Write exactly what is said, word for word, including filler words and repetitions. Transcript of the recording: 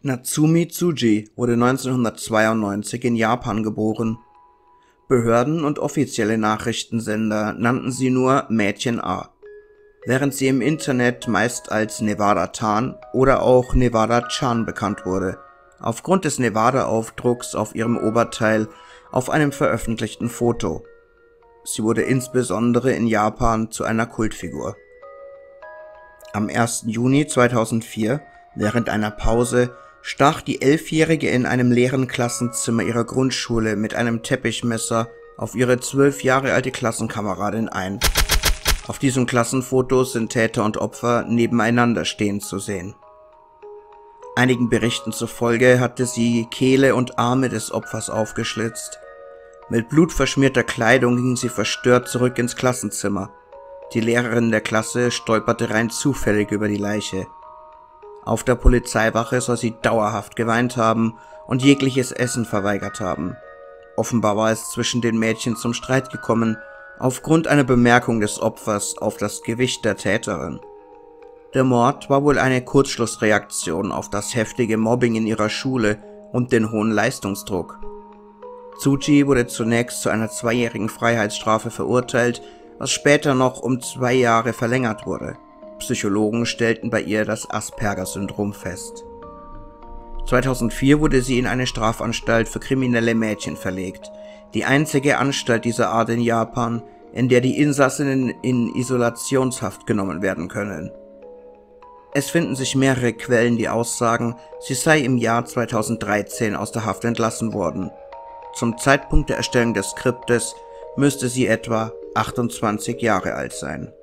Natsumi Tsuji wurde neunzehnhundertzweiundneunzig in Japan geboren. Behörden und offizielle Nachrichtensender nannten sie nur Mädchen A, während sie im Internet meist als Nevada-tan oder auch Nevada-chan bekannt wurde, aufgrund des Nevada-Aufdrucks auf ihrem Oberteil auf einem veröffentlichten Foto. Sie wurde insbesondere in Japan zu einer Kultfigur. Am ersten Juni zweitausendvier, während einer Pause, stach die Elfjährige in einem leeren Klassenzimmer ihrer Grundschule mit einem Teppichmesser auf ihre zwölf Jahre alte Klassenkameradin ein. Auf diesem Klassenfoto sind Täter und Opfer nebeneinander stehend zu sehen. Einigen Berichten zufolge hatte sie Kehle und Arme des Opfers aufgeschlitzt. Mit blutverschmierter Kleidung ging sie verstört zurück ins Klassenzimmer. Die Lehrerin der Klasse stolperte rein zufällig über die Leiche. Auf der Polizeiwache soll sie dauerhaft geweint haben und jegliches Essen verweigert haben. Offenbar war es zwischen den Mädchen zum Streit gekommen, aufgrund einer Bemerkung des Opfers auf das Gewicht der Täterin. Der Mord war wohl eine Kurzschlussreaktion auf das heftige Mobbing in ihrer Schule und den hohen Leistungsdruck. Tsuji wurde zunächst zu einer zweijährigen Freiheitsstrafe verurteilt, was später noch um zwei Jahre verlängert wurde. Psychologen stellten bei ihr das Asperger-Syndrom fest. zweitausendvier wurde sie in eine Strafanstalt für kriminelle Mädchen verlegt, die einzige Anstalt dieser Art in Japan, in der die Insassinnen in Isolationshaft genommen werden können. Es finden sich mehrere Quellen, die aussagen, sie sei im Jahr zweitausenddreizehn aus der Haft entlassen worden. Zum Zeitpunkt der Erstellung des Skriptes müsste sie etwa achtundzwanzig Jahre alt sein.